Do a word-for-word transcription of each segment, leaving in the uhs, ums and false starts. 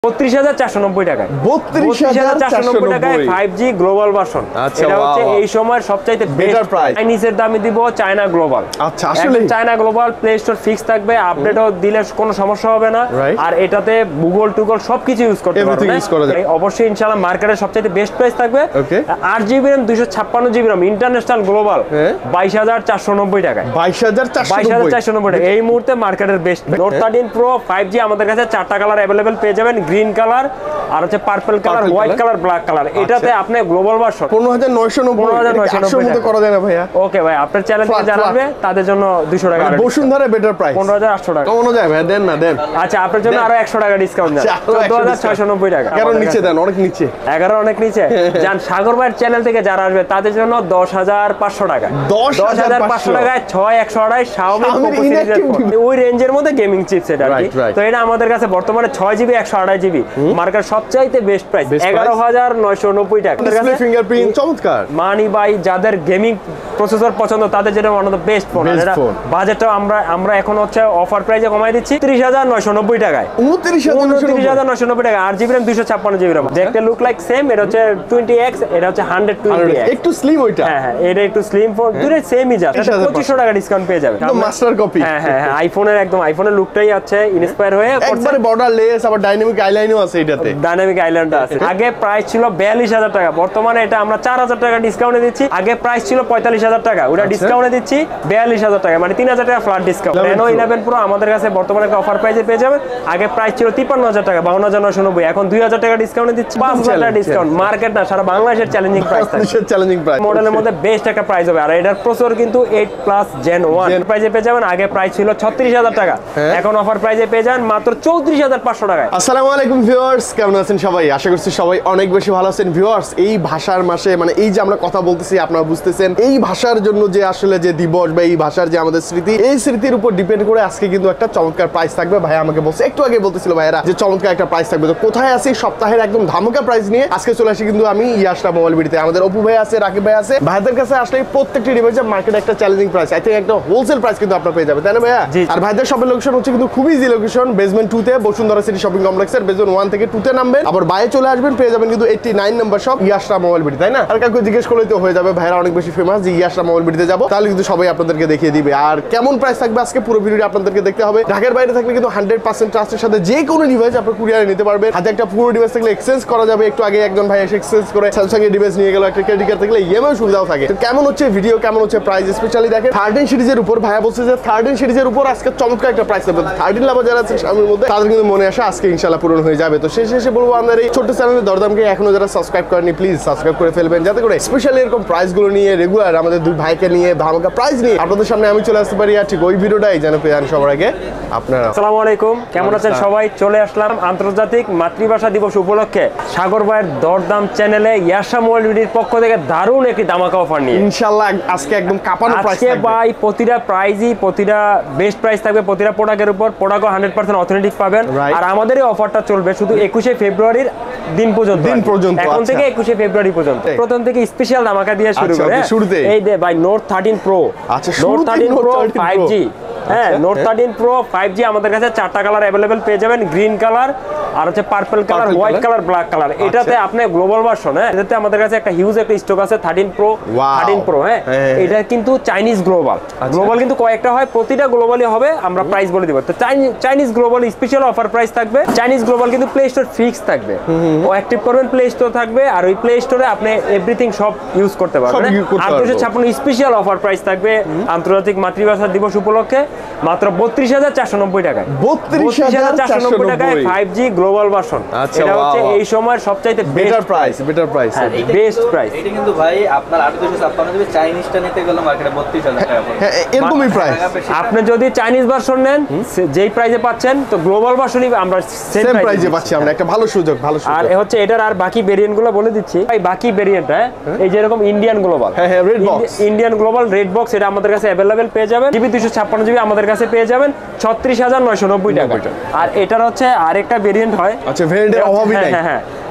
বত্রিশ হাজার চারশো নব্বই টাকায় বত্রিশ হাজার চারশো নব্বই টাকায় ফাইভ জি গ্লোবাল ভার্সন। এটা হচ্ছে এই সময়ের সবচাইতে বেটার প্রাইস। চাইনিজের দামে দিব চায়না গ্লোবাল। আচ্ছা আসলে China global play store fix থাকবে, আপডেটও দিলে কোনো সমস্যা হবে না। আর এটাতে গুগল টুগল সবকিছু ইউজ করতে পারবেন। অবশ্যই ইনশাআল্লাহ মার্কেটের সবচাইতে বেস্ট প্রাইস থাকবে। আট জিবি র্যাম দুইশো ছাপ্পান্ন জিবি র্যাম ইন্টারন্যাশনাল গ্লোবাল বাইশ হাজার চারশো নব্বই টাকায়। বাইশ হাজার চারশো নব্বই টাকা এই মুহূর্তে মার্কেটের best. Note thirteen pro five G আমাদের কাছে চারটা কালার অ্যাভেলেবেল পেয়ে যাবেন, গ্রিন কালার আর হচ্ছে purple colour, white colour, black colour. এটাতে আপনি গ্লোবাল ভার্সন পনেরো হাজার নয়শো নব্বই মধ্যে করা যায় না ভাইয়া? ওকে ভাই, আপনার চ্যানেল থেকে জানাবে তাদের জন্য দুইশো টাকা বসুন্ধরা বেটার প্রাইস পনেরো হাজার আটশো টাকা কমানো যায় ভাই? দেন না দেন। আচ্ছা আপনার জন্য আরো একশো টাকা ডিসকাউন্ট দেন, চোদ্দ হাজার ছয়শো নব্বই টাকা। এগারো নিচে দেন, অনেক নিচে। এগারো অনেক নিচে যান। সাগর ভাইয়ের চ্যানেল থেকে যারা আসবে তাদের জন্য দশ হাজার পাঁচশো টাকা। দশ হাজার পাঁচশো টাকায় ছয় একশো আড়াই Xiaomi পোকো সিরিজের ওই রেঞ্জের মধ্যে গেমিং চিপসেট আর কি। তো এটা আমাদের কাছে বর্তমানে ছয় জিবি একশো আড়াই জিবি মার্কেট সবচাইতে বেস্ট প্রাইস এগারো হাজার নয়শো নব্বই টাকা। ফিঙ্গারপ্রিন্ট চমৎকার। মানি ভাই যাদের গেমিং প্রসেসর পছন্দ তাদের জন্য one of the best phone. এটা বাজেটটাও আমরা আমরা এখন হচ্ছে অফার প্রাইসে কমাই দিচ্ছি ত্রিশ হাজার নয়শো নব্বই টাকায়। উনত্রিশ হাজার নয়শো নব্বই টাকা। আট জিবি র্যাম দুইশো ছাপ্পান্ন জিবি র্যাম। দেখতে লুক লাইক সেম। এটা হচ্ছে টোয়েন্টি এক্স, এটা হচ্ছে হান্ড্রেড টোয়েন্টি এক্স। একটু স্লিম ওইটা। হ্যাঁ হ্যাঁ, এটা একটু স্লিম ফোন, দুটো সেমই যা। পঁচিশশো টাকা ডিসকাউন্ট পেয়ে যাবে। একদম মাস্টার কপি। হ্যাঁ হ্যাঁ, আইফোনের একদম আইফোনের লুকটাই আছে ইন্সপায়ার হয়ে একবারে বর্ডারলেস, আবার ডাইনামিক আইলাইনও আছে এটাতে। ডাইনামিক আইল্যান্ড আছে। আগে প্রাইস ছিল বিয়াল্লিশ হাজার টাকা, বর্তমানে এটা আমরা চার হাজার টাকা ডিসকাউন্টে দিচ্ছি। আগে প্রাইস ছিল পঁয়তাল্লিশ হাজার টাকা, ওটা ডিসকাউন্টে দিচ্ছি বিয়াল্লিশ হাজার টাকা, মানে তিন হাজার টাকা flat discount. Reno eleven pro আমাদের কাছে বর্তমানে একটা অফার প্রাইসে পেয়ে যাবেন। আগে প্রাইস ছিল তিপ্পান্ন হাজার টাকা, বাউন্ন হাজার নয়শো নব্বই। এখন দুই হাজার টাকা ডিসকাউন্টে দিচ্ছি, পাঁচ হাজার টাকা ডিসকাউন্ট। মার্কেট না, সারা বাংলাদেশের চ্যালেঞ্জিং প্রাইস থাকবে। চ্যালেঞ্জিং প্রাইস মডেলের মধ্যে বেস্ট একটা প্রাইস হবে। আর এটার প্রসেসর কিন্তু এইট প্লাস জেন ওয়ান প্রাইসে পেয়ে যাবেন। আগে প্রাইস ছিল ছত্রিশ হাজার টাকা, এখন অফার প্রাইসে পেয়ে যাবেন মাত্র চৌত্রিশ হাজার পাঁচশো টাকায়। আসসালামু আলাইকুম ভিউয়ার্স, কেমন আছেন সবাই? আশা করছি সবাই অনেক বেশি ভালো আছেন। ভিউয়ার্স, এই ভাষার মাসে মানে এই যে আমরা কথা বলতেছি আপনারা বুঝতেছেন, এই ভাষার জন্য যে আসলে যে দিবস বা এই ভাষার যে আমাদের স্মৃতি, এই স্মৃতির উপর ডিপেন্ড করে আজকে কিন্তু একটা চমৎকার প্রাইস থাকবে। ভাই আমাকে বলছে, একটু আগে বলতেছিল ভাইরা যে চমৎকার একটা প্রাইস থাকবে। তো কোথায় আছি? সপ্তাহের একদম ধামাকা প্রাইস নিয়ে আজকে চলে আসি কিন্তু আমি ইয়াসরা মোবাইল বিডিতে। আমাদের অপু ভাই আছে, রাকিব ভাই আছে। ভাইদের কাছে আসলে প্রত্যেকটি ডিভাইসের মার্কেটে একটা চ্যালেঞ্জিং প্রাইস, আই থিংক একটা হোলসেল প্রাইস কিন্তু আপনারা পেয়ে যাবেন, তাই না ভাইয়া? আর ভাইদের শপের লোকেশন হচ্ছে কিন্তু খুবই ইজি লোকেশন, বেসমেন্ট টু তে বসুন্ধরা সিটি শপিং কমপ্লেক্সের বেসমেন্ট ওয়ান থেকে টু তে নামবেন, আবার বাইরে চলে আসবেন, পেয়ে যাবেন কিন্তু এইটটি নাইন নাম্বার শপ ইয়াসরা মোবাইল বিডি, তাই না? আর কাউকে জিজ্ঞেস করলেই তো হয়ে যাবে, ভাইরা অনেক বেশি ফেমাস যে ইয়াসরা মোবাইল বিডিতে যাবো, তাহলে কিন্তু সবাই আপনাদেরকে দেখিয়ে দিবে। আর কেমন প্রাইস থাকবে আজকে পুরো ভিডিওটি আপনাদেরকে দেখতে হবে। ঢাকার বাইরে থাকলে কিন্তু হান্ড্রেড পার্সেন্ট ট্রাস্টের সাথে যে কোনো ডিভাইস আপনার কুরিয়ারে নিতে পারবেন। হাতে একটা পুরো ডিভাইস থাকলে এক্সচেঞ্জ করা যাবে। একটু আগে একজন ভাই এসে এক্সচেঞ্জ করে স্যামসাং এর ডিভাইস নিয়ে গেল, একটা ক্রেডিট কার্ড থাকলে ইএমআই সুবিধাও থাকে। তো কেমন হচ্ছে ভিডিও, কেমন হচ্ছে প্রাইস, স্পেশালি দেখেন থার্টিন সিরিজের উপর ভাইয়া বলছে যে থার্টিন সিরিজের উপর আজকে চমৎকার একটা প্রাইস থাকবে। থার্টিন লাভার যারা আছে সামনের মধ্যে তাদের কিন্তু মনে আসা আজকে ইনশাআল্লাহ পূরণ হয়ে যাবে। তো শেষে এসে বলবো আমাদের এই ছোট্ট চ্যানেলের দরদামকে এখনো যারা সাবস্ক্রাইব করেনি প্লিজ সাবস্ক্রাইব করে ফেলবেন, যাতে করে স্পেশালি এরকম প্রাইস গুলো নিয়ে রেগুলার আমাদের দুই ভাইকে নিয়ে ধামাকা প্রাইস নিয়ে আপনাদের সামনে আমি চলে আসতে পারি। আর ঠিক ওই ভিডিওটাই যেন পেয়ে যান সবার আগে আপনারা। আসসালামু আলাইকুম, কেমন আছেন সবাই? চলে আসলাম আন্তর্জাতিক মাতৃভাষা দিবস উপলক্ষে সাগর ভাইয়ের দরদাম চ্যানেলে ইয়াসরা মোবাইল বিডির পক্ষ থেকে দারুণ একটি ধামাকা অফার নিয়ে ইনশাআল্লাহ আজকে একদম কাঁপানো প্রাইস থাকবে। আজকে ভাই প্রতিটা প্রাইসই প্রতিটা বেস্ট প্রাইস থাকবে, প্রতিটা প্রোডাক্টের উপর প্রোডাক্টও হান্ড্রেড পার্সেন্ট অথেন্টিক পাবেন। আর আমাদের এই অফারটা চলবে শুধু একুশে ফেব্রুয়ারির দিন পর্যন্ত, দিন পর্যন্ত এখন থেকে একুশে ফেব্রুয়ারি পর্যন্ত। প্রথম থেকে স্পেশাল ধামাকা দিয়ে শুরু করে শুরুতে এই দে ভাই নোট থার্টিন প্রো, আচ্ছা note thirteen pro five G. হ্যাঁ, note thirteen pro five G আমাদের কাছে চারটা কালার অ্যাভেলেবেল পেয়ে যাবেন, গ্রিন কালার আর হচ্ছে purple colour, white colour, black colour. এটাতে আপনি গ্লোবাল ভার্সন, হ্যাঁ এটাতে আমাদের কাছে একটা হিউজ একটা স্টক আছে থার্টিন প্রো, থার্টিন প্রো। হ্যাঁ, এটা কিন্তু চাইনিজ গ্লোবাল, গ্লোবাল কিন্তু কয়েকটা হয়, প্রতিটা গ্লোবালি হবে। আমরা প্রাইস বলে দিব। তো Chinese global special offer price থাকবে। চাইনিজ গ্লোবাল কিন্তু প্লে স্টোর ফিক্স থাকবে, ও অ্যাক্টিভ করবেন প্লে স্টোর থাকবে, আর ওই প্লে স্টোরে আপনি এভরিথিং সব ইউজ করতে পারবেন। আর দুশো ছাপ্পান্ন স্পেশাল অফার প্রাইস থাকবে আন্তর্জাতিক মাতৃভাষা দিবস উপলক্ষে মাত্র বত্রিশ হাজার চারশো নব্বই টাকায়। বত্রিশ হাজার চারশো নব্বই টাকায় ফাইভ জি গ্লোবাল ভার্সন। এটা হচ্ছে এই সময়ের সবচাইতে better price, better price, best price. এটা কিন্তু ভাই আপনার আট দুশো ছাপ্পান্ন জিবি চাইনিজটা নিতে গেলে মার্কেটে বত্রিশ হাজার টাকা পড়বে। হ্যাঁ, এরকমই প্রাইস। আপনি যদি চাইনিজ ভার্সন নেন যেই প্রাইসে পাচ্ছেন, তো গ্লোবাল ভার্সনই আমরা সেম প্রাইসে পাচ্ছি। আমরা একটা ভালো সুযোগ, ভালো সুযোগ। আর হচ্ছে এটার আর বাকি ভেরিয়েন্ট গুলো বলে দিচ্ছি ভাই। বাকি ভেরিয়েন্ট হ্যাঁ এই যে এরকম ইন্ডিয়ান গ্লোবাল, হ্যাঁ হ্যাঁ red box, Indian global red box, এটা আমাদের কাছে অ্যাভেলেবেল পেয়ে যাবেন। জিবি দুশো ছাপ্পান্ন জিবি আমাদের কাছে পেয়ে যাবেন ছত্রিশ হাজার নয়শো নব্বই টাকা। আর এটার হচ্ছে আরেকটা ভেরিয়েন্ট হয়, আচ্ছা ভেরিয়েন্টের অভাবই নাই। হ্যাঁ হ্যাঁ,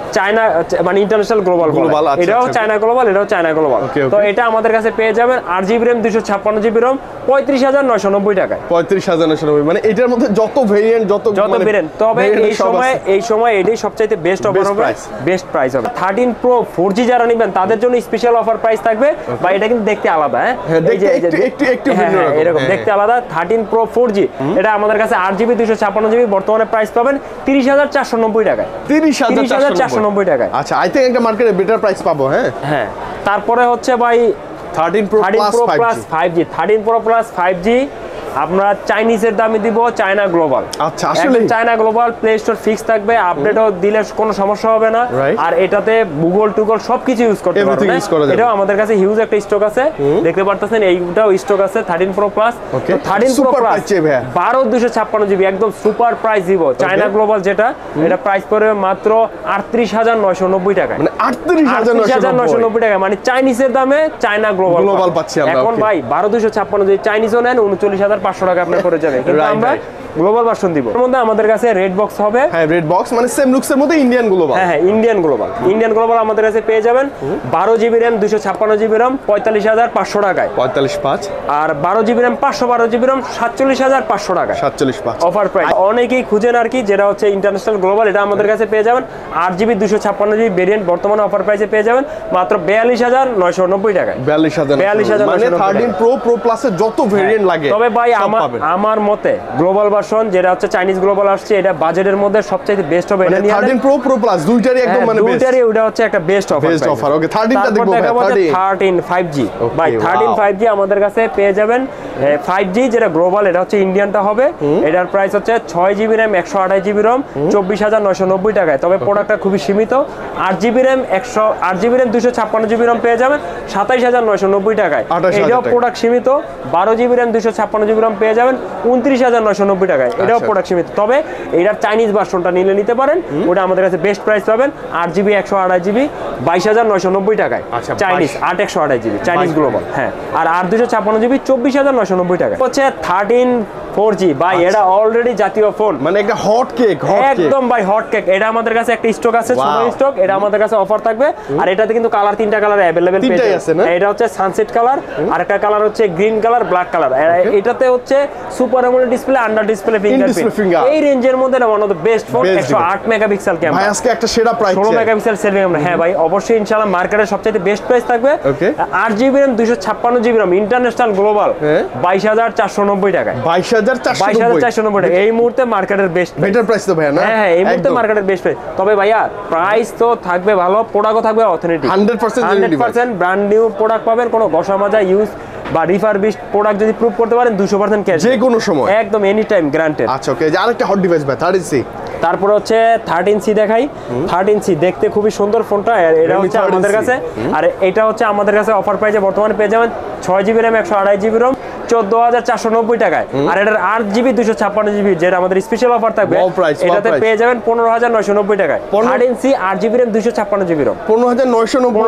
চায়না মানে ইন্টারন্যাশনাল গ্লোবাল গ্লোবাল, এটাও চায়না গ্লোবাল, এটাও চায়না গ্লোবাল। তো এটা আমাদের কাছে পেয়ে যাবেন আট জিবি র্যাম দুইশো ছাপ্পান্ন জিবি রম পঁয়ত্রিশ হাজার নয়শো নব্বই টাকায়। পঁয়ত্রিশ হাজার নয়শো নব্বই, মানে এটার মধ্যে যত ভেরিয়েন্ট যত যত ভেরিয়েন্ট, তবে এই সময় এই সময় এটাই সবচাইতে বেস্ট অফার হবে, বেস্ট প্রাইস হবে। থার্টিন প্রো ফোর জি যারা নেবেন তাদের জন্য স্পেশাল অফার প্রাইস থাকবে, বা এটা কিন্তু দেখতে আলাদা, হ্যাঁ একটু একটু এরকম দেখতে আলাদা। থার্টিন প্রো ফোর জি এটা আমাদের কাছে আট জিবি দুইশো ছাপ্পান্ন জিবি বর্তমানে প্রাইস পাবেন তিরিশ হাজার চারশো নব্বই টাকায়। তিরিশ হাজার চারশো নব্বই টাকায়। আচ্ছা, আই থিংক একটা মার্কেটে বেটার প্রাইস পাবো। হ্যাঁ হ্যাঁ, তারপরে হচ্ছে ভাই thirteen pro plus five G, thirteen pro plus five G আমরা চাইনিজের দামে দিব চায়না গ্লোবাল। আচ্ছা, আসলে China global play store fix থাকবে, আপডেটও দিলে কোনো সমস্যা হবে না, আর এটাতে গুগল টুগল সবকিছু ইউজ করতে পারবেন। এটাও আমাদের কাছে হিউজ একটা স্টক আছে, দেখতে পারতেছেন এইটাও স্টক আছে thirteen pro plus. Thirteen pro plus বারো দুশো ছাপ্পান্ন জিবি একদম সুপার প্রাইস দিব চায়না গ্লোবাল, যেটা এটা প্রাইস পড়বে মাত্র আটত্রিশ হাজার নয়শো নব্বই টাকায়। মানে আটত্রিশ হাজার নয়শো নব্বই টাকা, মানে চাইনিজের দামে চায়না গ্লোবাল গ্লোবাল পাচ্ছি আমরা। এখন ভাই বারো দুশো ছাপ্পান্ন যদি চাইনিজও নেন উনচল্লিশ হাজার পাঁচশো টাকা আপনার পড়ে যাবে, কিন্তু আমরা গ্লোবাল ভার্সন দিব। এর মধ্যে আমাদের কাছে রেড বক্স হবে। হ্যাঁ, রেড বক্স মানে সেম লুকসের মধ্যে ইন্ডিয়ান গ্লোবাল। হ্যাঁ হ্যাঁ, ইন্ডিয়ান গ্লোবাল, ইন্ডিয়ান গ্লোবাল আমাদের কাছে পেয়ে যাবেন বারো জিবি র্যাম দুইশো ছাপ্পান্ন জিবি রম পঁয়তাল্লিশ হাজার পাঁচশো টাকায়। পঁয়তাল্লিশ পাঁচ আর বারো জিবি র্যাম পাঁচশো বারো জিবি রম সাতচল্লিশ হাজার পাঁচশো টাকা। সাতচল্লিশ পাঁচ অফার প্রাইস। অনেকেই খুঁজেন আর কি, যেটা হচ্ছে ইন্টারন্যাশনাল গ্লোবাল, এটা আমাদের কাছে পেয়ে যাবেন আট জিবি দুইশো ছাপ্পান্ন জিবি ভেরিয়েন্ট বর্তমানে অফার প্রাইসে পেয়ে যাবেন মাত্র বিয়াল্লিশ হাজার নয়শো নব্বই টাকায়। বিয়াল্লিশ হাজার বিয়াল্লিশ হাজার মানে থার্টিন প্রো প্রো প্লাসের যত ভেরিয়েন্ট লাগে। তবে ভাই আমার আমার মতে গ্লোবাল ভার্সন যেটা হচ্ছে চাইনিজ গ্লোবাল আসছে, এটা বাজেটের মধ্যে সবচেয়ে বেস্ট হবে। এটা নিয়ে থার্টিন প্রো প্রো প্লাস দুইটারই একদম মানে বেস্ট, দুইটারই ওটা হচ্ছে একটা best offer. Best offer. Okay, thirteen টা দেখবো ভাই। থার্টিন ফাইভ জি ভাই, থার্টিন ফাইভ জি আমাদের কাছে পেয়ে যাবেন ফাইভ জি যেটা গ্লোবাল, এটা হচ্ছে ইন্ডিয়ানটা হবে। এটার প্রাইস হচ্ছে ছয় জিবি র্যাম একশো আঠাশ জিবি রম চব্বিশ হাজার নয়শো নব্বই টাকায়। তবে প্রোডাক্টটা খুবই সীমিত। আট জিবি র্যাম একশো আট জিবি র্যাম দুইশো ছাপ্পান্ন জিবি রম পেয়ে যাবেন সাতাইশ হাজার নয়শো নব্বই টাকায়। এটাও প্রোডাক্ট সীমিত। বারো জিবি র্যাম দুইশো ছাপ্পান্ন জিবি রম পেয়ে যাবেন উনত্রিশ হাজার নয়শো নব্বই টাকায়। এটাও প্রোডাক্ট সীমিত। তবে এটার চাইনিজ ভার্সনটা নিলে নিতে পারেন, ওটা আমাদের কাছে বেস্ট প্রাইস পাবেন আট জিবি একশো আঠাশ জিবি বাইশ হাজার নয়শো নব্বই টাকায়। চাইনিজ আট একশো আঠাশ জিবি চাইনিজ গ্লোবাল, হ্যাঁ। আর আট দুশো ছাপ্পান্ন জিবি চব্বিশ হাজার নয়শো নব্বই টাকা হচ্ছে থার্টিন ফোর জি ভাই। এটা অলরেডি জাতীয় ফোন, মানে একটা হট কেক, একদম ভাই হট কেক। এটা আমাদের কাছে একটা স্টক আছে, ছোট স্টক, এটা আমাদের কাছে অফার থাকবে। আর এটাতে কিন্তু কালার তিনটা কালার অ্যাভেলেবেল পেয়ে যাবেন। এটা হচ্ছে সানসেট কালার, আর একটা কালার হচ্ছে গ্রিন কালার, ব্ল্যাক কালার। এটাতে হচ্ছে super AMOLED display, under display fingerprint. এই রেঞ্জের মধ্যে one of the best phone. একশো আট মেগাপিক্সেল ক্যামেরা ভাই, আজকে একটা সেরা প্রাইস ষোলো মেগাপিক্সেল সেলফি ক্যামেরা। হ্যাঁ ভাই, অবশ্যই ইনশাআল্লাহ মার্কেটের সবচেয়ে বেস্ট প্রাইস থাকবে। আট জিবি র্যাম দুইশো ছাপ্পান্ন জিবি রম ইন্টারন্যাশনাল গ্লোবাল বাইশ হাজার চারশো নব্বই টাকায়। বাইশ হাজার চারশো নব্বই টাকা এই মুহূর্তে মার্কেটের বেস্ট বেটার প্রাইস তো ভাইয়া না? হ্যাঁ, এই মুহূর্তে মার্কেটের বেস্ট প্রাইস। তবে ভাইয়া প্রাইস তো থাকবে ভালো, প্রোডাক্টও থাকবে authentic, hundred percent brand new product পাবেন। কোনো ঘষা মাজা ইউজ বা রিফারবিশড প্রোডাক্ট যদি প্রুভ করতে পারেন দুশো পার্সেন্ট ক্যাশ যে কোনো সময়, একদম এনি টাইম গ্যারান্টেড। আচ্ছা, ওকে। আরেকটা হট ডিভাইস ভাই থার্টিন সি। তারপর হচ্ছে থার্টিন সি দেখাই। থার্টিন সি দেখতে খুবই সুন্দর ফোনটা। এটা হচ্ছে আমাদের কাছে, আর এটা হচ্ছে আমাদের কাছে অফার প্রাইসে বর্তমানে পেয়ে যাবেন ছয় জিবি র্যাম একশো আড়াই জিবি রম চোদ্দ হাজার চারশো নব্বই টাকায়। আর এটার আট জিবি দুশো ছাপ্পান্ন জিবি যেটা আমাদের স্পেশাল অফার থাকবে, এটাতে পেয়ে যাবেন পনেরো হাজার নয়শো নব্বই টাকায়। থার্টিন সি আট জিবি র্যাম দুশো ছাপ্পান্ন জিবি রম পনেরো হাজার নয়শো নব্বই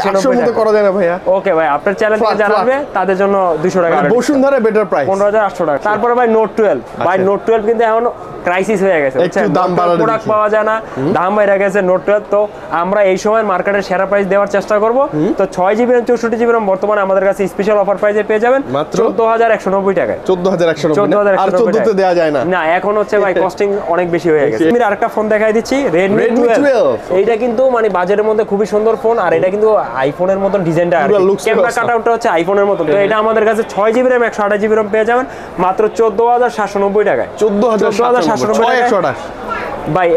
করা যায় না ভাইয়া? ওকে ভাই, আপনার চ্যানেল থেকে জানাবে তাদের জন্য দুশো টাকা বসুন্ধরা বেটার প্রাইস পনেরো হাজার আটশো টাকা। তারপরে ভাই নোট টুয়েলভ ভাই, নোট টুয়েলভ কিন্তু এখন ক্রাইসিস হয়ে গেছে, দাম বাড়ানো প্রোডাক্ট পাওয়া যায় না, দাম বেড়ে গেছে নোট টুয়েলভ। তো আমরা এই সময় মার্কেটের সেরা প্রাইস দেওয়ার চেষ্টা করব। তো ছয় জিবি র্যাম চৌষট্টি জিবি রম বর্তমানে আমাদের কাছে স্পেশাল অফার প্রাইসে পেয়ে যাবেন চোদ্দ হাজার একশো নব্বই টাকায়। চোদ্দ হাজার একশো নব্বই আর চোদ্দ তে দেওয়া যায় না, না এখন হচ্ছে ভাই কস্টিং অনেক বেশি হয়ে গেছে। আমি আরেকটা ফোন দেখাই দিচ্ছি, রেডমি টুয়েলভ। এইটা কিন্তু মানে বাজেটের মধ্যে খুবই সুন্দর ফোন, আর এটা কিন্তু আইফোনের মতন ডিজাইনটা, ক্যামেরা কাটআউটটা হচ্ছে আইফোনের মতন। তো এটা আমাদের কাছে ছয় জিবি র্যাম একশো আঠাশ জিবি রম পেয়ে যাবেন মাত্র চোদ্দ হাজার সাতশো নব্বই টাকায়। চোদ্দ হাজার সাতশো নব্বই টাকায় ভাই।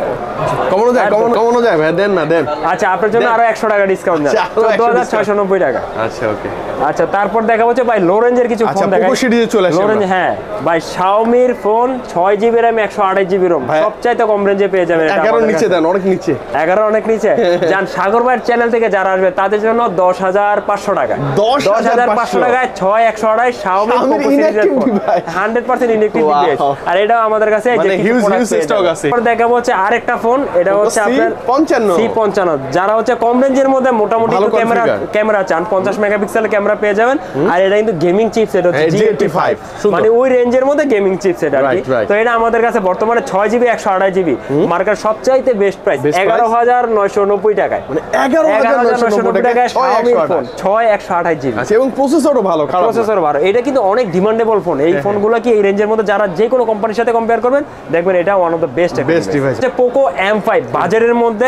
কমানো যায়, কমানো যায় ভাই, দেন না দেন। আচ্ছা, আপনার জন্য আরো একশো টাকা ডিসকাউন্ট যাবে, চোদ্দ হাজার ছয়শো নব্বই টাকা। আচ্ছা, ওকে। আচ্ছা, তারপর দেখা হচ্ছে ভাই লো রেঞ্জের কিছু ফোন দেখাই। লো রেঞ্জ, হ্যাঁ ভাই, Xiaomi-র ফোন ছয় জিবি র্যাম একশো আঠাশ জিবি রম সবচাইতে কম রেঞ্জে পেয়ে যাবেন। এগারো নিচে দেন, অনেক নিচে, এগারো অনেক নিচে। জান সাগর ভাইয়ের চ্যানেল থেকে যারা আসবে তাদের জন্য দশ হাজার পাঁচশো টাকা, দশ হাজার পাঁচশো টাকায় ছয় একশো আঠাশ Xiaomi পোকো সিরিজের phone, hundred percent electric device. আর এটাও আমাদের কাছে দেখাবো হচ্ছে আরেকটা ফোন ফোন, এটা হচ্ছে আপনার সি পঞ্চান্ন। যারা হচ্ছে কম রেঞ্জের মধ্যে মোটামুটি ক্যামেরা ক্যামেরা চান, পঞ্চাশ মেগাপিক্সেলের ক্যামেরা পেয়ে যাবেন। আর এটা কিন্তু গেমিং চিপসেট হচ্ছে জি এইটটি ফাইভ, মানে ওই রেঞ্জের মধ্যে গেমিং চিপসেট আর কি। তো এটা আমাদের কাছে বর্তমানে ছয় জিবি একশো আঠাশ জিবি মার্কেট সবচাইতে বেস্ট প্রাইস এগারো হাজার নয়শো নব্বই টাকায়, মানে এগারো হাজার নয়শো নব্বই টাকায় Xiaomi ফোন ছয় একশো আঠাশ জিবি এবং প্রসেসরও ভালো, প্রসেসর ভালো। এটা কিন্তু অনেক ডিমান্ডেবল ফোন। এই ফোনগুলো কি এই রেঞ্জের মধ্যে যারা যে কোনো কোম্পানির সাথে কম্পেয়ার করবেন দেখবেন এটা one of the best best device. এটা পোকো এম ফাইভ বাজারের মধ্যে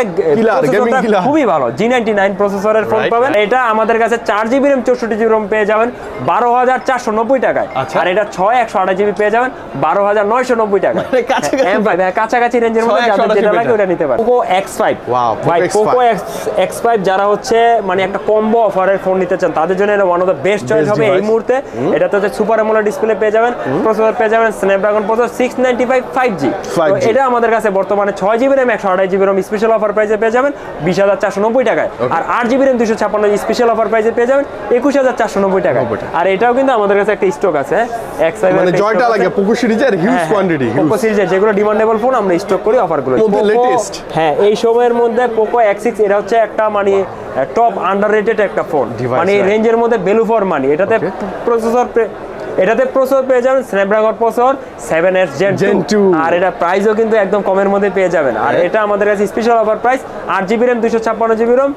খুবই ভালো জি নাইনটি নাইন প্রসেসরের ফোন পাবেন। এটা আমাদের কাছে চার জিবি র্যাম চৌষট্টি জিবি র্যাম পেয়ে যাবেন বারো হাজার চারশো নব্বই টাকায়। আর এটা ছয় একশো আঠাশ জিবি পেয়ে যাবেন বারো হাজার নয়শো নব্বই টাকায়। এম ফাইভ কাছাকাছি রেঞ্জের মধ্যে যাদের যেটা লাগে ওটা নিতে পারেন। পোকো এক্স ফাইভ, ভাই পোকো এক্স ফাইভ যারা হচ্ছে মানে একটা কম্বো অফারের ফোন নিতে চান তাদের জন্য এটা one of the best choice হবে এই মুহূর্তে। এটাতে হচ্ছে সুপার অ্যামোলেড ডিসপ্লে পেয়ে যাবেন, প্রসেসর পেয়ে যাবেন Snapdragon processor six ninety five five G. এটা আমাদের কাছে বর্তমানে ছয় জিবি র্যাম একশো আঠাশ জিবি র্যাম স্পেশাল অফার প্রাইসে পেয়ে যাবেন বিশ হাজার চারশো নব্বই টাকায়। আর আট জিবি র্যাম দুশো ছাপ্পান্ন স্পেশাল অফার প্রাইসে পেয়ে যাবেন একুশ হাজার চারশো নব্বই টাকায়। আর এটাও কিন্তু আমাদের কাছে একটা স্টক আছে এক্স ফাইভ, মানে জয়টা লাগে পোকো সিরিজের হিউজ কোয়ান্টিটি, পোকো সিরিজের যেগুলো ডিমান্ডেবল ফোন আমরা স্টক করি অফারগুলো লেটেস্ট। হ্যাঁ এই সময়ের মধ্যে পোকো এক্স সিক্স এটা হচ্ছে একটা মানে টপ আন্ডাররেটেড একটা ফোন, মানে রেঞ্জের মধ্যে ভ্যালু ফর মানি। এটাতে প্রসেসর এটাতে প্রসেসর পেয়ে যাবেন Snapdragon processor seven S gen two, আর এটা প্রাইসও কিন্তু একদম কমের মধ্যে পেয়ে যাবেন। আর এটা আমাদের কাছে স্পেশাল অফার প্রাইস আট জিবি র্যাম দুশো ছাপ্পান্ন জিবি র্যাম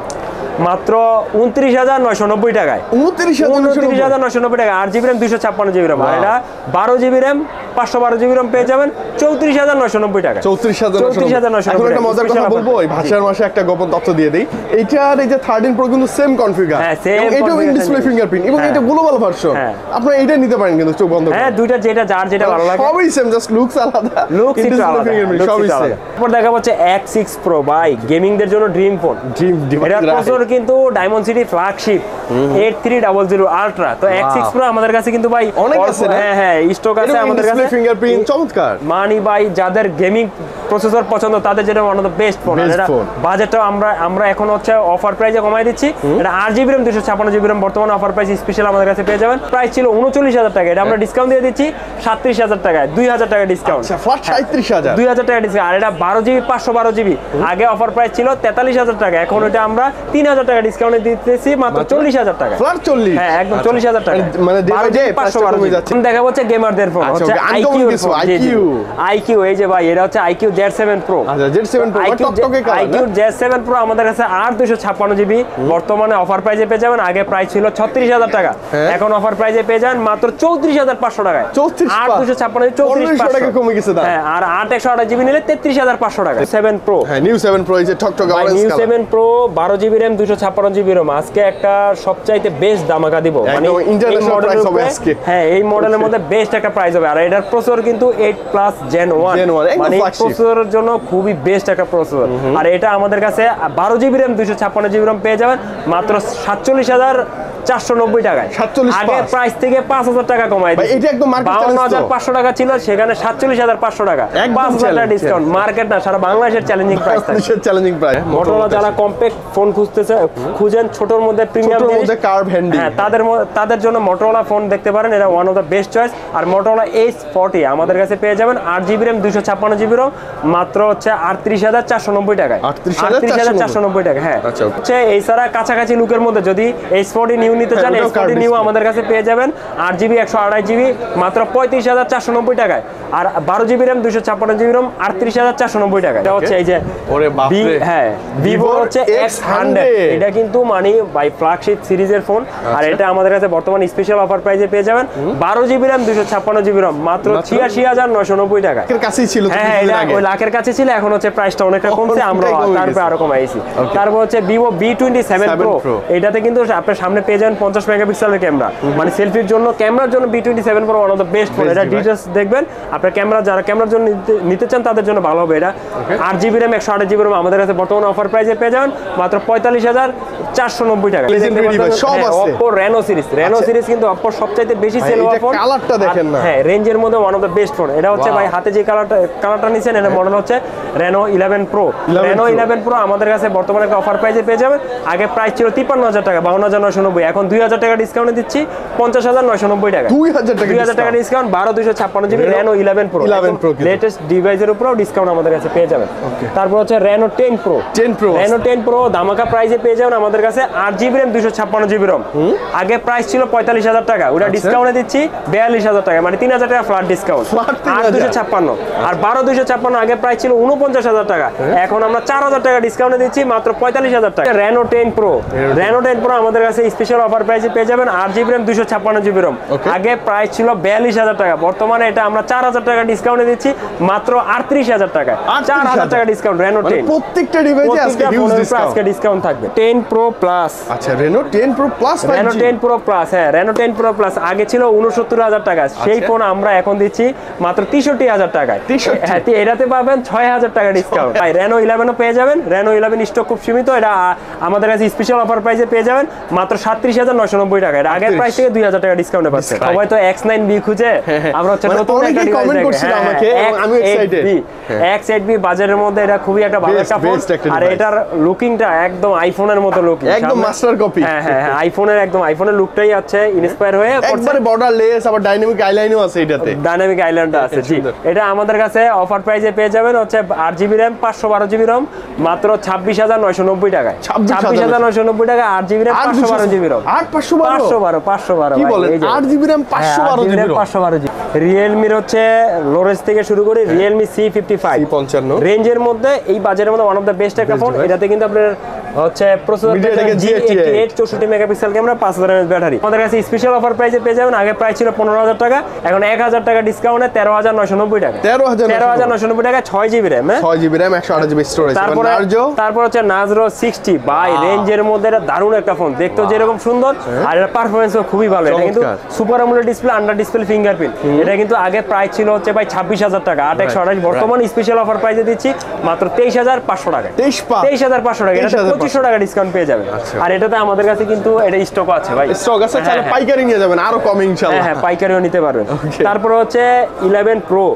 মাত্র উনত্রিশ হাজার নয়শো নব্বই টাকায়। উনত্রিশ হাজার নয়শো নব্বই টাকা আট জিবি র্যাম দুশো ছাপ্পান্ন জিবি র্যাম। আর এটা বারো জিবি র্যাম পাঁচশো বারো জিবি র্যাম পেয়ে যাবেন চৌত্রিশ হাজার নয়শো নব্বই টাকা। চৌত্রিশ হাজার নয়শো নব্বই। একটা মজার কথা বলবো, এই ভাষার মাসে একটা গোপন তথ্য দিয়ে দেই। এইটার এই যে থার্টিন প্রো কিন্তু সেম কনফিগার, এটাও ইন ডিসপ্লে ফিঙ্গারপ্রিন্ট এবং এটা গ্লোবাল ভার্সন। আপনারা এটা নিতে পারেন কিন্তু চোখ বন্ধ করে। হ্যাঁ দুইটা যেটা যার যেটা ভালো লাগে সবই সেম, জাস্ট লুকস আলাদা, লুকস একটু আলাদা, সবই সেম। তারপর দেখা হচ্ছে এক্স সিক্স প্রো, ভাই গেমিং দের জন্য ড্রিম ফোন। ড্রিম এটা প্রসেসর কিন্তু Dimensity flagship eight three double zero ultra. তো এক্স সিক্স প্রো আমাদের কাছে কিন্তু ভাই অনেক আছে। হ্যাঁ হ্যাঁ স্টক আছে আমাদের কাছে ফিঙ্গারপ্রিন্ট চমৎকার। মানি ভাই যাদের গেমিং প্রসেসর পছন্দ তাদের যেটা one of the best phone. এটা বাজেটটাও আমরা আমরা এখন হচ্ছে অফার প্রাইসে কমাই দিচ্ছি। এটা আট জিবি র্যাম দুশো ছাপ্পান্ন জিবি র্যাম বর্তমানে অফার প্রাইস স্পেশাল আমাদের কাছে পেয়ে যাবেন। প্রাইস ছিল উনচল্লিশ হাজার টাকা, এটা আমরা ডিসকাউন্ট দিয়ে দিচ্ছি সাতত্রিশ হাজার টাকায়, দুই হাজার টাকা ডিসকাউন্ট। সাঁত্রিশ হাজার দুই হাজার টাকা ডিসকাউন্ট। আর এটা বারো জিবি পাঁচশো বারো জিবি আগে অফার প্রাইস ছিল তেতাল্লিশ হাজার টাকা, এখন এটা আমরা তিন হাজার টাকা ডিসকাউন্টে দিতেছি মাত্র চল্লিশ হাজার টাকা। ফ্ল্যাট চল্লিশ, হ্যাঁ একদম চল্লিশ হাজার টাকা। মানে বারো জিবি পাঁচশো বারো জিবি দেখা হচ্ছে গেমারদের ফোন হচ্ছে আইকিউ আইকিউ। এই যে ভাই এটা হচ্ছে আইকিউ জেড সেভেন প্রো। আচ্ছা জেড সেভেন প্রো টকটকে colour. IQOO Z seven pro আমাদের কাছে আট দুশো ছাপ্পান্ন জিবি বর্তমানে অফার প্রাইসে পেয়ে যাবেন। আগে প্রাইস ছিল ছত্রিশ হাজার টাকা, এখন অফার প্রাইসে পেয়ে যাবেন মাত্র চৌত্রিশ হাজার পাঁচশো টাকায়। আট দুশো ছাপ্পান্ন চৌত্রিশ টাকা কমে গেছে দাম। হ্যাঁ আর আট একশো আঠাশ জিবি নিলে তেত্রিশ হাজার পাঁচশো টাকা। সেভেন প্রো, হ্যাঁ নিউ সেভেন প্রো এই যে টকটকে orange colour. New seven pro বারো জিবি র্যাম দুশো ছাপ্পান্ন জিবি র্যাম আজকে একটা সবচাইতে বেস্ট দামাকা দিব, মানে ইন্টারন্যাশনাল প্রাইস হবে আজকে। হ্যাঁ এই মডেলের মধ্যে বেস্ট একটা প্রাইস হবে। আর এটার প্রসেসর কিন্তু এইট প্লাস জেন ওয়ান, মানে প্রসেসরের জন্য খুবই বেস্ট একটা প্রসেসর। আর এটা আমাদের কাছে বারো জিবি র্যাম দুশো ছাপ্পান্ন জিবি র্যাম পেয়ে যাবেন মাত্র সাতচল্লিশ হাজার চারশো নব্বই টাকায়। আগে প্রাইস থেকে পাঁচ হাজার টাকা কমাই দিয়েছে, বাউন্ন হাজার পাঁচশো টাকা ছিল সেখানে সাতচল্লিশ হাজার পাঁচশো টাকা, পাঁচ হাজার টাকা ডিসকাউন্ট। মার্কেট না সারা বাংলাদেশের চ্যালেঞ্জিং প্রাইস থাকে। Challenging price. মোটরোলা যারা কম্প্যাক্ট ফোন খুঁজতেছে খুঁজেন ছোটর মধ্যে প্রিমিয়াম মধ্যে কার্ভ হ্যান্ডি, হ্যাঁ তাদের তাদের জন্য মোটরোলা ফোন দেখতে পারেন, এটা one of the best choice. আর মোটরোলা এইচ ফোরটি আমাদের কাছে পেয়ে যাবেন আট জিবি র্যাম দুশো ছাপ্পান্ন জিবি র্যাম মাত্র হচ্ছে আটত্রিশ হাজার চারশো নব্বই টাকায়। আটত্রিশ হাজার চারশো নব্বই টাকা। হ্যাঁ হচ্ছে এই ছাড়া কাছাকাছি লুকের মধ্যে যদি এইচ ফোরটি নিউ নিতে চান এইচ ফোরটি নিউ আমাদের কাছে পেয়ে যাবেন আট জিবি একশো আড়াই জিবি মাত্র পঁয়ত্রিশ হাজার চারশো নব্বই টাকায়। আর বারো জিবি র্যাম দুশো ছাপ্পান্ন জিবি র্যাম আটত্রিশ হাজার চারশো নব্বই টাকা। এটা হচ্ছে এই যে হ্যাঁ ভিভো হচ্ছে এক্স হান্ড্রেড, এটা কিন্তু মানে বাই ফ্ল্যাগশিপ সিরিজের ফোন। আর এটা আমাদের কাছে বর্তমানে স্পেশাল অফার প্রাইসে পেয়ে যাবেন বারো জিবি র্যাম দুশো ছাপ্পান্ন জিবি র্যাম মাত্র ছিয়াশি হাজার নয়শো নব্বই টাকা। কাছেই ছিল, হ্যাঁ এটা ওই লাখের কাছে ছিল, এখন হচ্ছে প্রাইসটা অনেকটা কমছে, আমরা তারপরে আরো কমাইছি। তারপর হচ্ছে Vivo V twenty seven pro, এটাতে কিন্তু আপনার সামনে পেয়ে যাবেন পঞ্চাশ মেগাপিক্সেলের ক্যামেরা, মানে সেলফির জন্য ক্যামেরার জন্য V twenty seven pro one of the best phone. এটা ডিটেলস দেখবেন আপনার ক্যামেরা যারা ক্যামেরার জন্য নিতে চান তাদের জন্য ভালো হবে। এটা আট জিবি র্যাম একশো আঠাশ জিবি র্যাম আমাদের কাছে বর্তমানে অফার প্রাইসে পেয়ে যাবেন মাত্র পঁয়তাল্লিশ হাজার চারশো নব্বই টাকা। সব আছে Oppo Reno series, Reno series কিন্তু Oppo সবচাইতে বেশি সেল হওয়া ফোন। কালারটা দেখেন না, হ্যাঁ রেঞ্জের মধ্যে one of the best phone. এটা হচ্ছে ভাই হাতে যে কালারটা কালারটা নিছেন, এটা মডেল হচ্ছে Reno eleven Pro। Reno eleven Pro আমাদের কাছে বর্তমানে একটা অফার প্রাইসে পেয়ে যাবেন। আগে প্রাইস ছিল তিপ্পান্ন হাজার টাকা, বাউন্ন হাজার নয়শো নব্বই, এখন দুই হাজার টাকা ডিসকাউন্টে দিচ্ছি পঞ্চাশ হাজার নয়শো নব্বই টাকা। দুই হাজার টাকা দুই হাজার টাকা ডিসকাউন্ট, বারো দুইশো ছাপ্পান্ন GB Reno eleven Pro latest ডিভাইসের উপরেও ডিসকাউন্ট আমাদের কাছে পেয়ে যাবেন। তারপর হচ্ছে Reno ten Pro, ten Pro Reno ten Pro ধামাকা প্রাইসে পেয়ে যাবেন আমাদের কাছে আট জিবি র্যাম দুইশো ছাপ্পান্ন জিবি রম। আগে প্রাইস ছিল পঁয়তাল্লিশ হাজার টাকা, ওটা ডিসকাউন্টে দিচ্ছি বিয়াল্লিশ হাজার টাকা, মানে তিন হাজার টাকা ফ্ল্যাট ডিসকাউন্ট। আট দুইশো ছাপ্পান্ন আর বারো দুইশো ছাপ্পান্ন আগে প্রাইস ছিল উনপঞ্চাশ হাজার টাকা, এখন আমরা চার হাজার টাকা ডিসকাউন্টে দিচ্ছি মাত্র পঁয়তাল্লিশ হাজার টাকা। Reno ten Pro, Reno ten Pro আমাদের কাছে স্পেশাল অফার প্রাইসে পেয়ে যাবেন আট জিবি র্যাম দুইশো ছাপ্পান্ন জিবি রম। আগে প্রাইস ছিল বিয়াল্লিশ হাজার টাকা, বর্তমানে এটা আমরা চার হাজার টাকা ডিসকাউন্টে দিচ্ছি মাত্র আটত্রিশ হাজার টাকা। চার হাজার টাকা ডিসকাউন্ট Reno টেন, প্রত্যেকটা ডিভাইসে আজকে হিউজ ডিসকাউন্ট, আজকে ডিসকাউন্ট থাকবে। টেন Pro Plus, আচ্ছা Reno ten Pro Plus, Reno ten Pro Plus, হ্যাঁ Reno টেন Pro Plus আগে ছিল উনসত্তর হাজার টাকা, সেই ফোন আমরা এখন দিচ্ছি মাত্র তেষট্টি হাজার টাকায়। হ্যাঁ এটাতে পাবেন ছয় হাজার টাকা ডিসকাউন্ট। ভাই Reno ইলেভেন ও পেয়ে যাবেন, Reno ইলেভেন স্টক খুব সীমিত, এটা আমাদের কাছে স্পেশাল অফার প্রাইসে পেয়ে যাবেন মাত্র সাতত্রিশ হাজার নয়শো নব্বই টাকা। এটা আগের প্রাইস থেকে দুই হাজার টাকা ডিসকাউন্টে পাচ্ছেন। সবাই তো এক্স নাইন বি খুঁজে, আমরা হচ্ছে নতুন একটা ডিভাইস দেখে আমাকে, আমি এক্সাইটেড। এক্স এইট বি বাজারের মধ্যে এটা খুবই একটা ভালো একটা ফোন, আর এটার লুকিংটা একদম আইফোনের মতো লুকিং, একদম মাস্টার কপি। হ্যাঁ হ্যাঁ আইফোনের একদম আইফোনের লুকটাই আছে ইন্সপায়ার হয়ে, একবারে বর্ডারলেস, আবার ডাইনামিক আইলাইনও আছে, এটাতে ডাইনামিক আইল্যান্ডটা আছে। জি এটা আমাদের কাছে অফার প্রাইসে পেয়ে যাবেন হচ্ছে আট জিবি র্যাম পাঁচশো বারো জিবি রম মাত্র ছাব্বিশ হাজার নয়শো নব্বই টাকায়। ছাব্বিশ হাজার নয়শো নব্বই টাকা আট জিবি র্যাম পাঁচশো বারো জিবি রম। আট পাঁচশো বারো পাঁচশো বারো পাঁচশো বারো কি বলেন, আট জিবি র্যাম পাঁচশো বারো জিবি রম, পাঁচশো বারো জিবি। রিয়েলমির হচ্ছে লোরেস থেকে শুরু করে রিয়েলমি সি ফিফটি ফাইভ পঞ্চান্ন রেঞ্জের মধ্যে এই বাজারের মধ্যে ওয়ান অফ দ্য বেস্ট একটা ফোন। এটাতে কিন্তু আপনার হচ্ছে প্রসেসর জি এইটি এইট চৌষট্টি মেগাপিক্সেল ক্যামেরা, পাঁচ হাজার এমএএইচ ব্যাটারি। আমাদের কাছে স্পেশাল অফার প্রাইসে পেয়ে যাবেন, আগে প্রাইস ছিল পনেরো হাজার টাকা, এখন এক হাজার টাকা ডিসকাউন্টে তেরো হাজার নয়শো নব্বই টাকা। তেরো হাজার তেরো হাজার নয়শো নব্বই টাকা ছয় জিবি র্যাম, ছয় জিবি র্যাম একশো আঠাশ জিবি স্টোরেজ। তারপরে তারপর হচ্ছে নাজরো সিক্সটি বাই রেঞ্জের মধ্যে এটা দারুণ একটা ফোন, দেখতেও যেরকম সুন্দর আর এর পারফরম্যান্সও খুবই ভালো। এটা কিন্তু super AMOLED display, under display fingerprint. এটা কিন্তু আগে প্রাইস ছিল হচ্ছে ভাই ছাব্বিশ হাজার টাকা, আট একশো আঠাশ, বর্তমানে স্পেশাল অফার প্রাইসে দিচ্ছি মাত্র তেইশ হাজার পাঁচশো টাকা। তেইশ হাজার পাঁচশো টাকা, এটা পঁচিশশো টাকা ডিসকাউন্ট পেয়ে যাবেন। আর এটাতে আমাদের কাছে কিন্তু এটা স্টক আছে ভাই, স্টক আছে, তাহলে পাইকারি নিয়ে যাবেন, আরো কম ইনশাআল্লাহ। হ্যাঁ পাইকারিও নিতে পারবেন। তারপর হচ্ছে ইলেভেন Pro,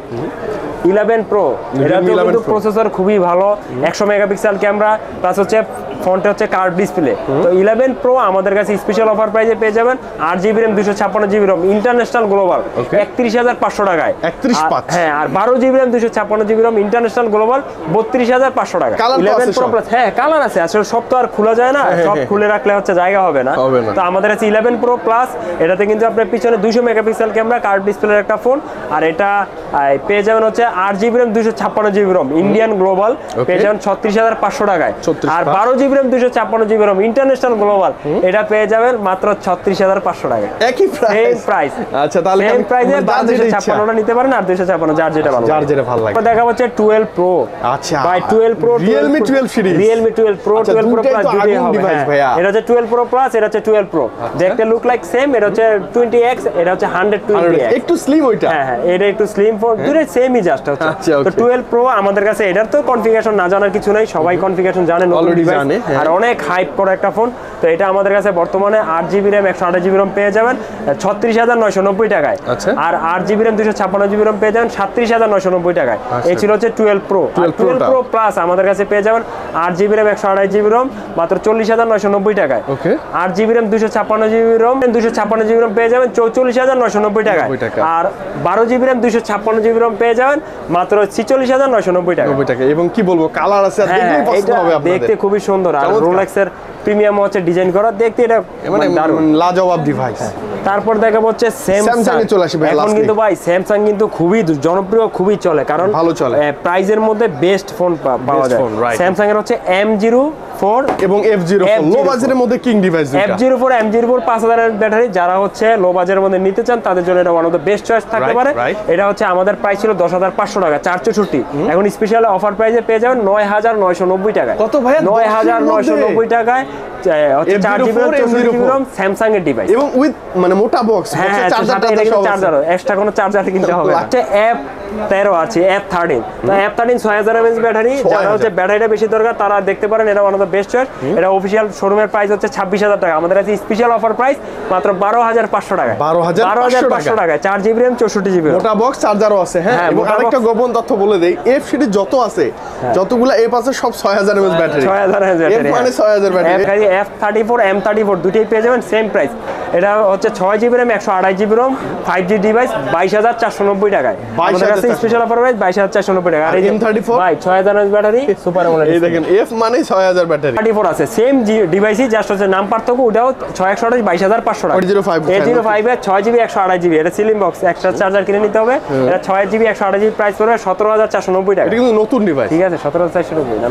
ইলেভেন Pro এটা কিন্তু প্রসেসর খুবই ভালো, একশো মেগাপিক্সেল ক্যামেরা প্লাস হচ্ছে ফোনটা হচ্ছে কার্ভ ডিসপ্লে। তো ইলেভেন Pro আমাদের কাছে স্পেশাল অফার প্রাইসে পেয়ে যাবেন আট জিবি র্যাম দুইশো ছাপ্পান্ন জিবি রম ইন্টারন্যাশনাল গ্লোবাল একত্রিশ হাজার পাঁচশো টাকায়। হ্যাঁ আর বারো জিবি র্যাম দুইশো ছাপ্পান্ন জিবি রম ইন্টারন্যাশনাল গ্লোবাল বত্রিশ হাজার পাঁচশো টাকা। ইলেভেন Pro প্লাস, হ্যাঁ কালার আছে, আসলে সব তো আর খোলা যায় না, সব খুলে রাখলে হচ্ছে জায়গা হবে না। তো আমাদের কাছে ইলেভেন Pro প্লাস, এটাতে কিন্তু আপনার পিছনে দুইশো মেগাপিক্সেল ক্যামেরা, কার্ভ ডিসপ্লের একটা ফোন, আর এটা পেয়ে যাবেন হচ্ছে আট জিবি র্যাম দুইশো ছাপ্পান্ন জিবি রম ইন্ডিয়ান গ্লোবাল, পেয়ে যাবেন ছত্রিশ হাজার পাঁচশো টাকায়। আর বারো জিবি র্যাম দুইশো ছাপ্পান্ন জিবি রম ইন্টারন্যাশনাল গ্লোবাল, এটা পেয়ে যাবেন মাত্র ছত্রিশ হাজার পাঁচশো টাকায়। একই প্রাইস। আচ্ছা তাহলে সেম প্রাইসে দুইশো ছাপ্পান্নটা নিতে পারেন, আর দুইশো ছাপ্পান্ন যার যেটা ভালো, যার যেটা ভালো লাগে। দেখা হচ্ছে টুয়েলভ Pro। আচ্ছা ভাই twelve Pro, Realme twelve series, Realme twelve Pro, twelve Pro plus দুটোই হবে ভাইয়া। এটা হচ্ছে টুয়েলভ Pro প্লাস, এটা হচ্ছে টুয়েলভ Pro, দেখতে লুক লাইক সেম। এটা হচ্ছে টোয়েন্টি এক্স, এটা হচ্ছে হান্ড্রেড টোয়েন্টি এক্স, একটু স্লিম ওইটা। হ্যাঁ হ্যাঁ এটা একটু স্লিম ফোন, দুটোই সেমই জাস্ট হচ্ছে। তো টুয়েলভ Pro আমাদের কাছে, এটার তো কনফিগারেশন না জানার কিছু নাই, সবাই কনফিগারেশন জানে, নতুন ডিভাইস আর অনেক হাইপ করা একটা ফোন। তো এটা আমাদের কাছে বর্তমানে আট জিবি র্যাম একশো আঠাশ জিবি রম পেয়ে যাবেন ছত্রিশ হাজার নয়শো নব্বই টাকায়, আর আট জিবি র্যাম দুইশো ছাপ্পান্ন জিবি রম পেয়ে যাবেন সাতত্রিশ হাজার নয়শো নব্বই টাকায়। এই ছিল হচ্ছে twelve Pro। Twelve Pro plus আমাদের কাছে পেয়ে যাবেন আট জিবি র্যাম একশো আঠাশ জিবি রম মাত্র চল্লিশ হাজার নয়শো নব্বই টাকায়। আট জিবি র্যাম দুইশো ছাপ্পান্ন জিবি রম দুইশো ছাপ্পান্ন জিবি রম পেয়ে যাবেন চৌচল্লিশ হাজার নয়শো নব্বই টাকায়। আর বারো জিবি র্যাম দুইশো ছাপ্পান্ন জিবি রম পেয়ে যাবেন মাত্র ছিচল্লিশ হাজার নয়শো নব্বই টাকা। এবং কি বলবো, কালার আছে, দেখলেই পছন্দ হবে আপনাদের, দেখতে খুবই সুন্দর। আর রোলেক্সের প্রিমিয়াম হচ্ছে ডিজাইন করা, দেখতে এটা মানে লাজবাব ডিভাইস। তারপর দেখা হচ্ছে স্যামসাং এ চলে আসবে এখন কিন্তু ভাই, স্যামসাং কিন্তু খুবই জনপ্রিয়, খুবই চলে, কারণ ভালো চলে, প্রাইজের মধ্যে বেস্ট ফোন পাওয়া যায়। স্যামসাং এর হচ্ছে এম জিরো ফোর এবং এফ জিরো ফোর লো বাজেটের মধ্যে king device. F zero four M zero four পাঁচ হাজার এর ব্যাটারি, যারা হচ্ছে লো বাজেটের মধ্যে নিতে চান তাদের জন্য এটা one of the best choice থাকতে পারে। এটা হচ্ছে আমাদের প্রাইস ছিল দশ হাজার পাঁচশো টাকা চার চৌষট্টি, এখন স্পেশাল অফার প্রাইসে পেয়ে যাবেন নয় হাজার নয়শো নব্বই টাকায়। কত ভাই? নয় হাজার নয়শো নব্বই টাকায় হচ্ছে চার জিবি চৌষট্টি জিবি রম স্যামসাং এর ডিভাইস এবং উইথ মানে মোটা বক্স হ্যাঁ চার্জার এক্সট্রা কোনো চার্জার কিনতে হবে না। হচ্ছে এফ তেরো আছে এফ থার্টিন তো এফ থার্টিন ছয় হাজার এমএএইচ ব্যাটারি, যারা হচ্ছে ব্যাটারিটা বেশি দরকার তারা দেখতে পারেন, এটা one of the best choice. এটা অফিসিয়াল শোরুমের প্রাইস হচ্ছে ছাব্বিশ হাজার টাকা, আমাদের কাছে স্পেশাল অফার প্রাইস মাত্র বারো হাজার পাঁচশো টাকায়। বারো হাজার পাঁচশো টাকায় চার জিবি র্যাম চৌষট্টি জিবি মোটা বক্স চার্জারও আছে। হ্যাঁ এবং আরেকটা গোপন তথ্য বলে দেই, এফ সিরিজ যত আছে যতগুলো এফ আছে সব ছয় হাজার এমএএইচ ব্যাটারি, ছয় হাজার এমএএইচ ব্যাটারি মানে ছয় হাজার battery. F thirty four M thirty four দুটোই পেয়ে যাবেন সেম প্রাইস। এটা হচ্ছে ছয় জিবি র্যাম একশো আড়াই GB ROM five G device বাইশ হাজার চারশো নব্বই টাকায়, আমাদের কাছে স্পেশাল অফার প্রাইস বাইশ হাজার চারশো নব্বই টাকা। আর এম থার্টি ফোর ভাই ছয় হাজার এমএএইচ ব্যাটারি সুপার অ্যামোলেড, এই দেখেন এফ মানে ছয় হাজার ব্যাটারি, থার্টি ফোর আছে সেম ডিভাইসই, জাস্ট হচ্ছে নাম পার্থক্য, ওটাও ছয় একশো আঠাশ বাইশ হাজার পাঁচশো টাকা। এ জিরো ফাইভ এর ছয় জিবি একশো আড়াই জিবি, এটা সিলিং বক্স এক্সট্রা চার্জার কিনে নিতে হবে। এটা ছয় জিবি একশো আড়াই জিবি প্রাইস পড়বে সতেরো হাজার চারশো নব্বই টাকা। এটা কিন্তু নতুন ডিভাইস, ঠিক আছে সতেরো হাজার চারশো নব্বই না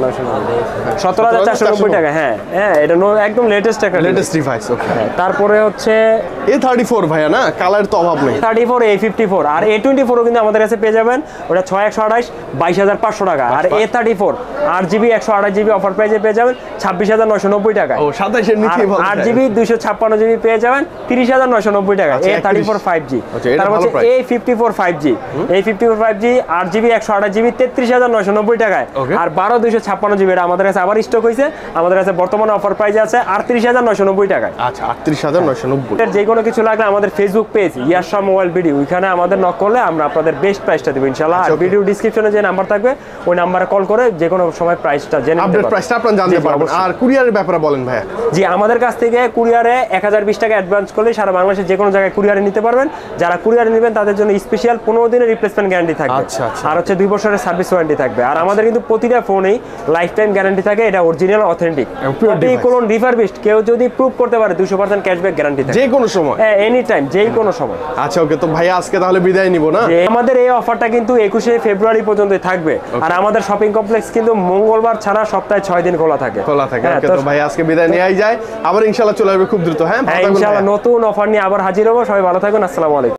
সতেরো হাজার চারশো নব্বই টাকা। হ্যাঁ হ্যাঁ এটা একদম লেটেস্ট একটা লেটেস্ট ডিভাইস। ওকে তারপরে হচ্ছে এ থার্টি ফোর ভাইয়া না, কালার তো অভাব নেই। Thirty four A fifty four আর এ টোয়েন্টি ফোরও কিন্তু আমাদের কাছে পেয়ে যাবেন, ওটা ছয় একশো আঠাশ বাইশ হাজার পাঁচশো টাকা। আর এ থার্টি ফোর আট জিবি একশো আঠাশ জিবি অফার প্রাইসে পেয়ে যাবেন ছাব্বিশ হাজার নয়শো নব্বই টাকা। ও সাতাশের নিচে আট জিবি দুইশো ছাপ্পান্ন জিবি পেয়ে যাবেন তিরিশ হাজার নয়শো নব্বই টাকা। A thirty four five G, তারপর হচ্ছে A fifty four five G, A fifty four five G আট জিবি একশো আঠাশ জিবি তেত্রিশ হাজার নয়শো নব্বই টাকায়। আর বারো দুইশো ছাপ্পান্ন জিবি এটা আমাদের কাছে আবার স্টক হয়েছে, আমাদের কাছে বর্তমানে অফার প্রাইসে আছে আটত্রিশ হাজার নয়শো নব্বই টাকায়। আচ্ছা আটত্রিশ হাজার নয়শো নব্বই। যে কোনো কিছু লাগলে আমাদের Facebook page Yasra mobile BD, ওইখানে আমাদের নক করলে আমরা আপনাদের বেস্ট প্রাইসটা দেবো ইনশাআল্লাহ। আর ভিডিও ডেসক্রিপশনে যে নাম্বার থাকবে ওই নাম্বারে কল করে যে কোনো সময় প্রাইসটা জেনে নিতে পারবেন, প্রাইসটা আপনারা জানতে পারবেন। আর কুরিয়ারের ব্যাপারে বলেন ভাইয়া। জি আমাদের কাছ থেকে কুরিয়ারে এক হাজার বিশ টাকা অ্যাডভান্স করলে সারা বাংলাদেশে যে কোনো জায়গায় কুরিয়ারে নিতে পারবেন। যারা কুরিয়ারে নেবেন তাদের জন্য স্পেশাল পনেরো দিনের রিপ্লেসমেন্ট গ্যারান্টি থাকবে, আর হচ্ছে দুই বছরের সার্ভিস ওয়ারেন্টি থাকবে। আর আমাদের কিন্তু প্রতিটা ফোনেই লাইফ টাইম গ্যারান্টি থাকে, এটা অরিজিনাল অথেন্টিক কোনো রিফারবিশড কেউ যদি প্রুভ করতে পারে দুশো পার্সেন্ট ক্যাশব্যাক গ্যারান্টি থাকে যে কোনো সময়, হ্যাঁ এনি টাইম যে কোনো সময়। আচ্ছা ওকে, তো ভাইয়া আজকে তাহলে বিদায় নিব না? আমাদের এই অফারটা কিন্তু একুশে ফেব্রুয়ারি পর্যন্ত থাকবে। আর আমাদের শপিং কমপ্লেক্স কিন্তু মঙ্গলবার ছাড়া সপ্তাহে ছয় দিন খোলা থাকে খোলা থাকে ওকে, তো ভাই আজকে বিদায় নিয়েই যায়, আবার ইনশাআল্লাহ চলে আসবে খুব দ্রুত। হ্যাঁ ইনশাআল্লাহ নতুন অফার নিয়ে আবার হাজির হবো। সবাই ভালো থাকুন, আসসালামু আলাইকুম।